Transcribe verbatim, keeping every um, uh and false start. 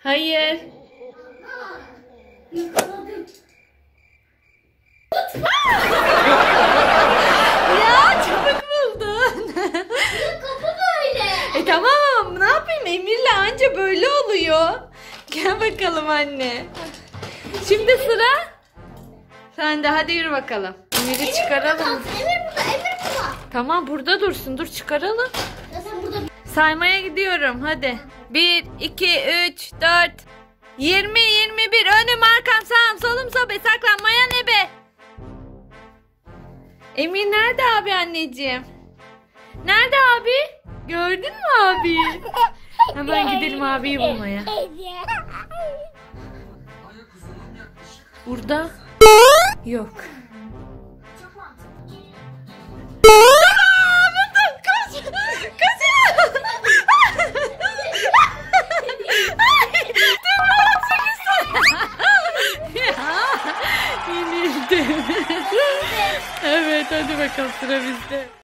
Hayır. Ya çabuk buldun. Kapı böyle. E tamam ama ne yapayım, Emir'le anca böyle oluyor. Gel bakalım anne. Şimdi sıra sende, hadi yürü bakalım. Emir'i çıkaralım. Emir burada, Emir burada. Tamam burada dursun, dur çıkaralım. Ya sen burada. Saymaya gidiyorum hadi. bir, iki, üç, dört, yirmi, yirmi bir. Önüm arkam sağım solum sobe, saklanmaya ne be? Emir nerede abi anneciğim? Nerede abi? Gördün mü abi? Hemen gidelim abiyi bulmaya. Burada yok. Yenildim. Evet hadi bakalım, sıra bizde.